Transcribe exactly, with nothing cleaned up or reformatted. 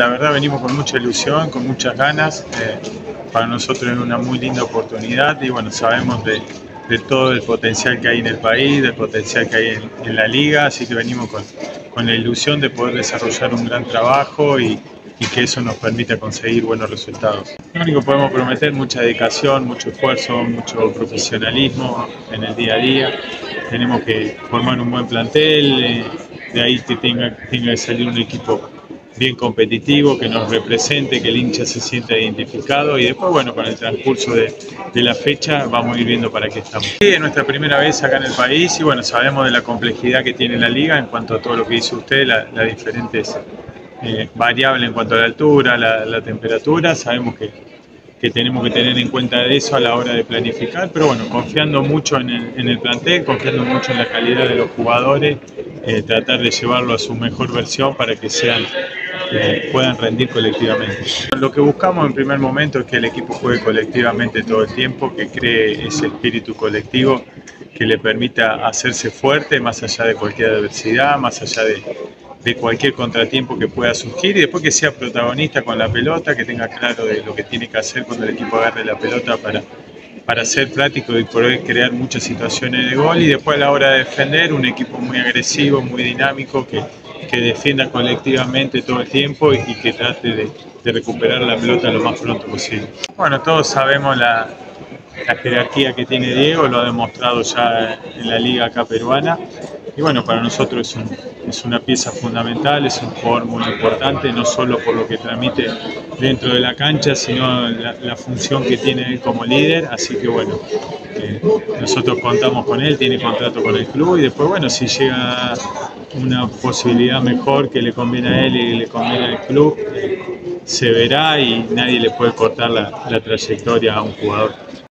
La verdad venimos con mucha ilusión, con muchas ganas. Eh, para nosotros es una muy linda oportunidad y bueno, sabemos de, de todo el potencial que hay en el país, del potencial que hay en, en la liga, así que venimos con, con la ilusión de poder desarrollar un gran trabajo y, y que eso nos permita conseguir buenos resultados. Lo único que podemos prometer, mucha dedicación, mucho esfuerzo, mucho profesionalismo en el día a día. Tenemos que formar un buen plantel, eh, de ahí que tenga, tenga que salir un equipo bien competitivo, que nos represente, que el hincha se sienta identificado y después, bueno, con el transcurso de, de la fecha vamos a ir viendo para qué estamos. Sí, es nuestra primera vez acá en el país y bueno, sabemos de la complejidad que tiene la liga en cuanto a todo lo que dice usted, las la diferentes eh, variables en cuanto a la altura, la, la temperatura, sabemos que, que tenemos que tener en cuenta eso a la hora de planificar, pero bueno, confiando mucho en el, en el plantel, confiando mucho en la calidad de los jugadores, eh, tratar de llevarlo a su mejor versión para que sean Eh, puedan rendir colectivamente. Lo que buscamos en primer momento es que el equipo juegue colectivamente todo el tiempo, que cree ese espíritu colectivo que le permita hacerse fuerte más allá de cualquier adversidad, más allá de, de cualquier contratiempo que pueda surgir y después que sea protagonista con la pelota, que tenga claro de lo que tiene que hacer cuando el equipo agarre la pelota para, para ser práctico y poder crear muchas situaciones de gol y después a la hora de defender un equipo muy agresivo, muy dinámico, que que defienda colectivamente todo el tiempo y, y que trate de, de recuperar la pelota lo más pronto posible. Bueno, todos sabemos la, la jerarquía que tiene Diego, lo ha demostrado ya en la liga acá peruana y bueno, para nosotros es, un, es una pieza fundamental, es un jugador muy importante, no solo por lo que transmite dentro de la cancha, sino la, la función que tiene él como líder, así que bueno, eh, nosotros contamos con él, tiene contrato con el club y después bueno, si llega una posibilidad mejor que le conviene a él y le conviene al club, eh, se verá y nadie le puede cortar la, la trayectoria a un jugador.